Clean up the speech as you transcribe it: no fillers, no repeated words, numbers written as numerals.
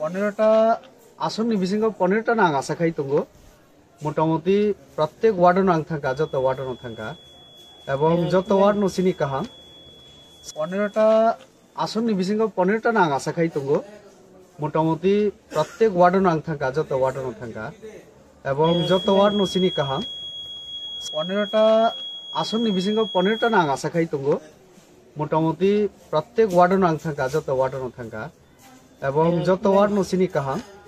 15টা আসনनि बिसिङाव 15टा आं आसा खालामो दङ मोटामुटी प्रत्येक वार्डनो आं थांगा जत वार्डनो थांगा এবং যত ওয়ার্ড নসিনি কাহাম 15টা আসনनि बिसिङाव 15टा आं आसा खालामो दङ मोटामुटी प्रत्येक वार्डनो आं थांगा जत वार्डनो थांगा এবং যত ওয়ার্ড নসিনি কাহাম 15টা আসনनि बिसिङाव 15टा आं आसा खालामो दङ मोटामुटी प्रत्येक वार्डनो आं थांगा जत वार्डनो थांगा এবং যত ওয়ার্ড নসিনি কাহাম